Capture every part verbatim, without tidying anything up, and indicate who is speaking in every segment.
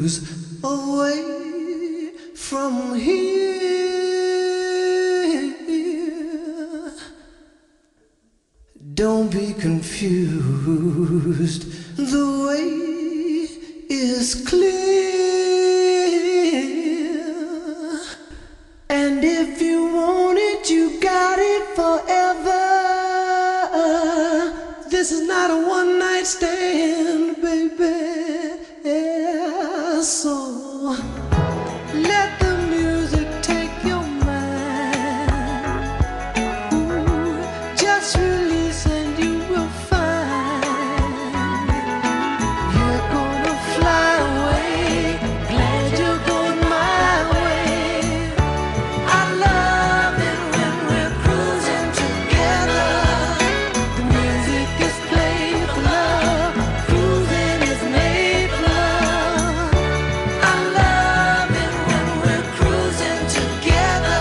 Speaker 1: away from here. Don't be confused, the way is clear. And if you want it, you got it forever. This is not a one-night stand, baby. Yeah, so let the music take your mind. Ooh, just release and you will find you're gonna fly away. Glad you're going my way. I love it when we're cruising together. The music is played for love. Cruising is made for love. I love it when we're cruising together.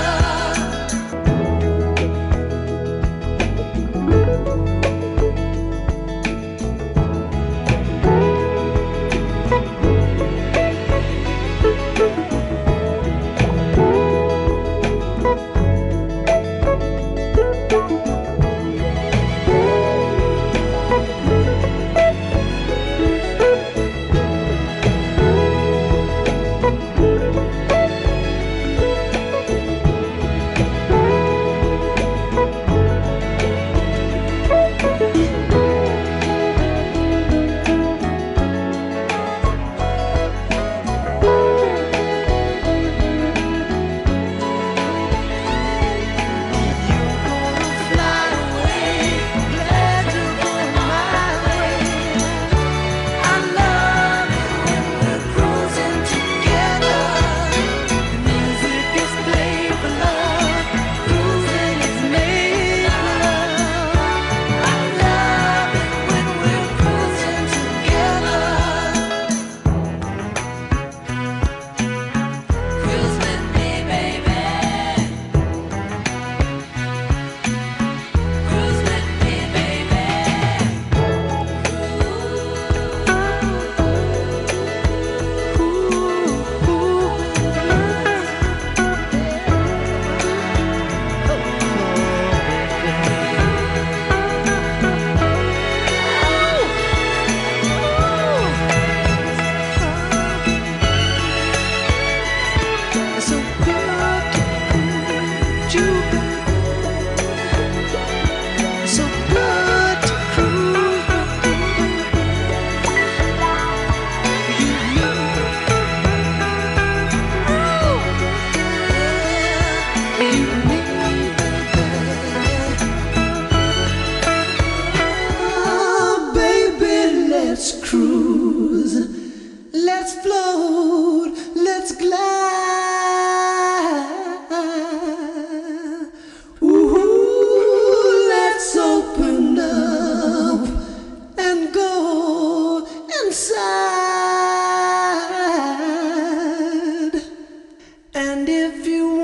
Speaker 1: So good to cruise you, baby. So good to cruise you, you. You and me, oh, baby, let's cruise, let's float, let's glide. Ooh, let's open up and go inside. And if you